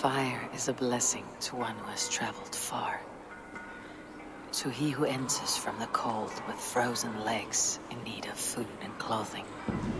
Fire is a blessing to one who has traveled far. To he who enters from the cold with frozen legs in need of food and clothing.